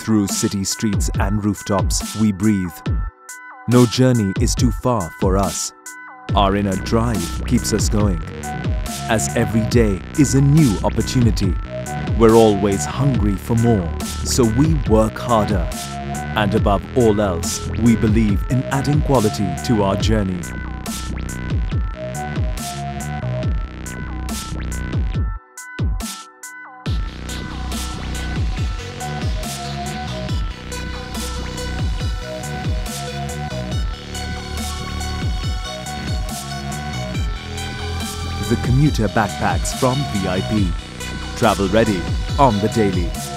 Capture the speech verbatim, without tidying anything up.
Through city streets and rooftops, we breathe. No journey is too far for us. Our inner drive keeps us going. As every day is a new opportunity, we're always hungry for more, so we work harder. And above all else, we believe in adding quality to our journey. The Commuter backpacks from V I P. Travel ready on the daily.